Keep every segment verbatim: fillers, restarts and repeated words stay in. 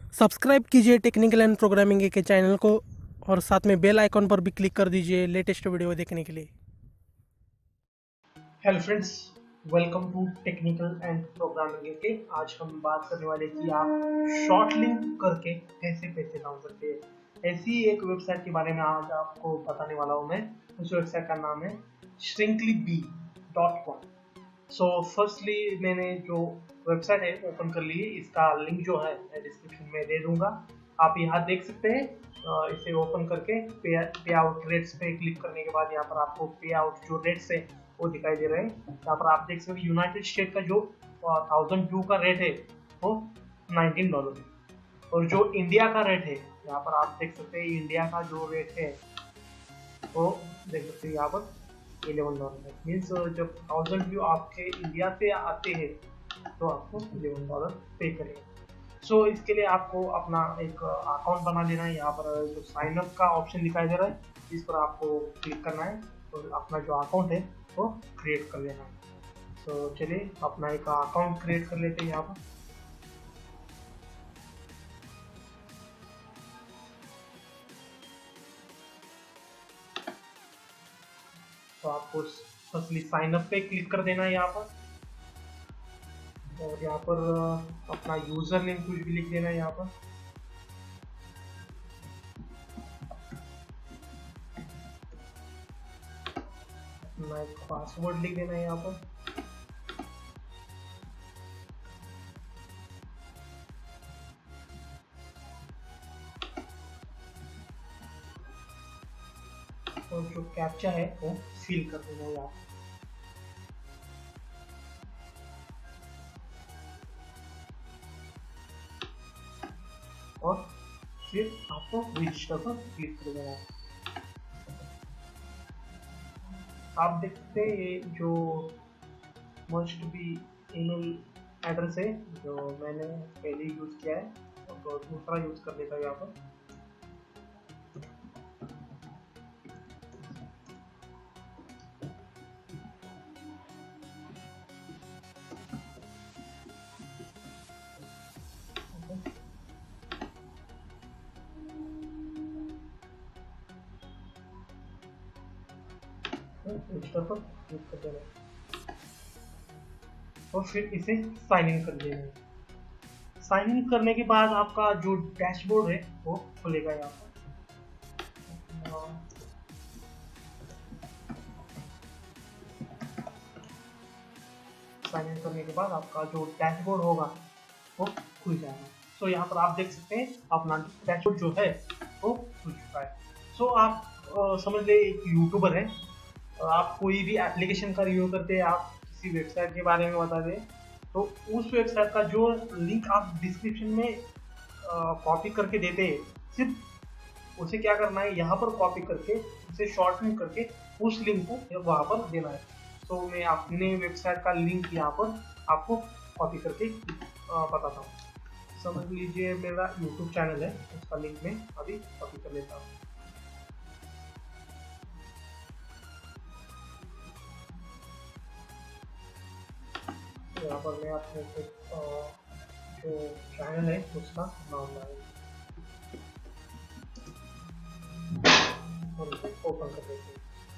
Subscribe कीजिए technical and programming के channel को और साथ में बेल आइकॉन पर भी क्लिक कर दीजिए लेटेस्ट वीडियो देखने के लिए। Hello friends, welcome to technical and programming के। आज हम बात करने वाले कि आप शॉर्ट लिंक करके कैसे पैसे कमा सकते हैं। ऐसी एक वेबसाइट के बारे में आज आपको बताने वाला हूँ मैं। उस वेबसाइट का नाम है Shrinkly dot com. So firstly मैंने जो वेबसाइट है ओपन कर ली है। इसका लिंक जो है मैं डिस्क्रिप्शन में दे दूंगा। आप यहाँ देख सकते हैं। इसे ओपन करके पे, पे आउट रेट्स पे क्लिक करने के बाद यहाँ पर आपको पे आउट जो रेट्स है वो दिखाई दे रहे हैं। यहाँ पर आप देख सकते हैं यूनाइटेड स्टेट का जो थाउजेंड टू का रेट है वो नाइनटीन डॉलर है, और जो इंडिया का रेट है यहाँ पर आप देख सकते हैं इंडिया का जो रेट है वो देख सकते हैं यहाँ पर इलेवन डॉलर है। मीन्स जब थाउजेंड व्यू आपके इंडिया से आते हैं तो आपको इलेवन डॉलर पे करेंगे। सो so, इसके लिए आपको अपना एक अकाउंट बना लेना है। यहाँ पर जो साइन अप का ऑप्शन दिखाई दे रहा है इस पर आपको क्लिक करना है और अपना जो अकाउंट है वो क्रिएट कर लेना है। सो so, चलिए अपना एक अकाउंट क्रिएट कर लेते हैं यहाँ पर। तो आपको फर्स्टली साइन अप पे क्लिक कर देना है यहाँ पर, और यहाँ पर अपना यूजर नेम कुछ भी लिख देना है यहाँ पर। अपना एक पासवर्ड लिख देना है यहाँ पर। और जो कैप्चा है वो फिल कर देना है यहाँ पर। और फिर आपको रजिस्टर पर क्लिक कर देना है। आप देखते हैं ये जो मस्ट बी ईमेल एड्रेस है जो मैंने पहले यूज किया है, तो दूसरा यूज कर लेता है यहाँ पर। रजिस्टर पर क्लिक कर देना है और फिर इसे साइन इन कर देना है। साइन इन करने के बाद आपका जो डैशबोर्ड है वो खुलेगा यहाँ पर। साइन इन करने के बाद आपका जो डैशबोर्ड होगा वो खुल जाएगा। सो so, यहाँ पर आप देख सकते हैं अपना डैशबोर्ड जो है वो खुल चुका है। सो so, आप आ, समझ ले एक यूट्यूबर है, आप कोई भी एप्लीकेशन का रिव्यू करते हैं, आप किसी वेबसाइट के बारे में बता दें, तो उस वेबसाइट का जो लिंक आप डिस्क्रिप्शन में कॉपी करके देते हैं, सिर्फ उसे क्या करना है यहाँ पर कॉपी करके उसे शॉर्टन करके उस लिंक को वहाँ पर देना है। तो मैं अपने वेबसाइट का लिंक यहाँ पर आपको कॉपी करके बताता हूँ। समझ लीजिए मेरा यूट्यूब चैनल है, उसका लिंक मैं अभी कॉपी कर लेता हूँ। यहाँ पर मैं अपने जो चैनल है उसका नाम डालूंगा और इसे ओपन कर देते हैं।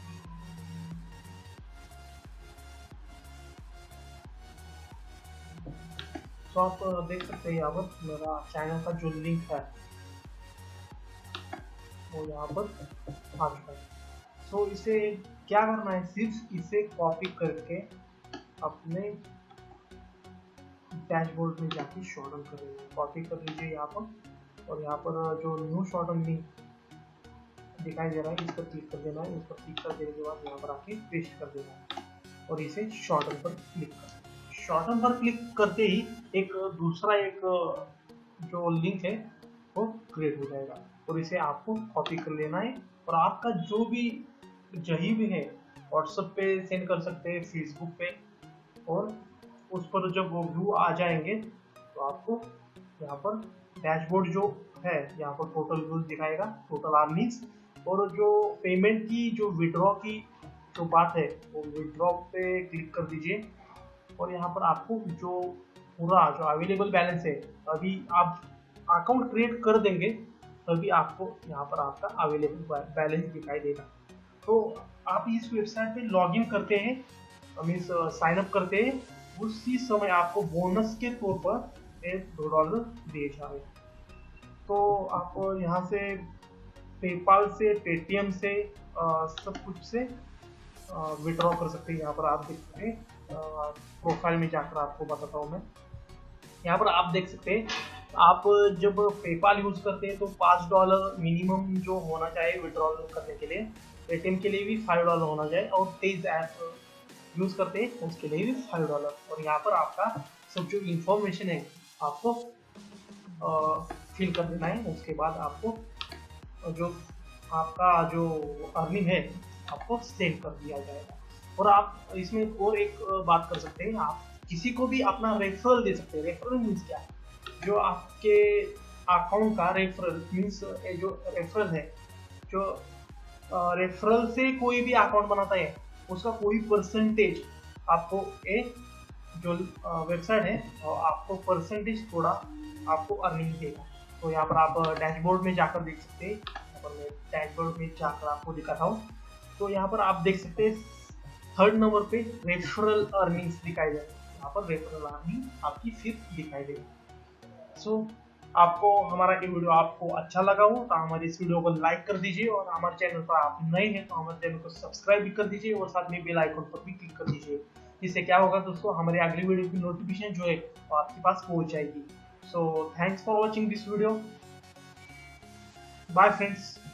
तो आप देख सकते हैं यहाँ पर मेरा चैनल का जो लिंक है वो यहाँ पर आ चुका है। सो इसे क्या करना है, सिर्फ इसे कॉपी करके अपने डैशबोर्ड में जाके शॉर्टन कर लीजिए। कॉपी कर लीजिए यहाँ पर, और यहाँ पर जो न्यू शॉर्टन लिंक दिखाई दे रहा है इस पर क्लिक कर देना है। इस पर क्लिक कर देने के बाद यहाँ पर आके पेस्ट कर देना है और इसे शॉर्टन पर क्लिक कर शॉर्टन पर क्लिक करते ही एक दूसरा एक जो लिंक है वो क्रिएट हो जाएगा, और इसे आपको कॉपी कर लेना है और आपका जो भी जही भी है व्हाट्सएप पे सेंड कर सकते हैं, फेसबुक पे, और उस पर जब वो व्यू आ जाएंगे तो आपको यहाँ पर डैशबोर्ड जो है यहाँ पर टोटल व्यूज दिखाएगा, टोटल अर्निंग्स, और जो पेमेंट की जो विड्रॉ की जो बात है वो विड्रॉ पे क्लिक कर दीजिए, और यहाँ पर आपको जो पूरा जो अवेलेबल बैलेंस है अभी आप अकाउंट क्रिएट कर देंगे तभी आपको यहाँ पर आपका अवेलेबल बैलेंस दिखाई देगा। तो आप इस वेबसाइट पे लॉगिन करते हैं, मीन्स साइन अप करते हैं, उसी समय आपको बोनस के तौर पर एक दो डॉलर दिए जाए। तो आप यहाँ से पेपाल से, पेटीएम से, आ, सब कुछ से विड्रॉ कर सकते हैं। यहाँ पर आप देख सकते हैं, प्रोफाइल में जाकर आपको बताता हूँ मैं। यहाँ पर आप देख सकते हैं, आप जब पेपाल यूज करते हैं तो पाँच डॉलर मिनिमम जो होना चाहिए विड्रॉल करने के लिए। पेटीएम के लिए भी फाइव डॉलर होना चाहिए, और तेज ऐप यूज करते हैं उसके लिए भी फाइव डॉलर। और यहाँ पर आपका सब जो इंफॉर्मेशन है आपको फिल कर देना है। उसके बाद आपको जो आपका जो अर्निंग है आपको सेंड कर दिया जाएगा। और आप इसमें और एक बात कर सकते हैं, आप किसी को भी अपना रेफरल दे सकते हैं। रेफरल मीन्स क्या है, जो आपके अकाउंट का रेफरल मीन्स जो रेफरल है, जो रेफरल से कोई भी अकाउंट बनाता है उसका कोई परसेंटेज आपको एक जो वेबसाइट है आपको परसेंटेज थोड़ा आपको अर्निंग देगा। तो यहाँ पर आप डैशबोर्ड में जाकर देख सकते हैं। यहाँ पर मैं डैशबोर्ड में जाकर आपको दिखाता हूँ। तो यहाँ पर आप देख सकते हैं थर्ड नंबर पे रेफरल अर्निंग्स दिखाई दे रही है। यहाँ पर रेफरल अर्निंग आपकी फिफ्थ दिखाई देगी। सो so, आपको हमारा ये वीडियो आपको अच्छा लगा हो तो हमारे इस वीडियो को लाइक कर दीजिए, और हमारे चैनल पर आप नए हैं तो हमारे चैनल को सब्सक्राइब भी कर दीजिए, और साथ में बेल आइकन पर भी क्लिक कर दीजिए। इससे क्या होगा दोस्तों, हमारे अगली वीडियो की नोटिफिकेशन जो है वो आपके पास पहुंच जाएगी। So thanks for watching this video. Bye friends.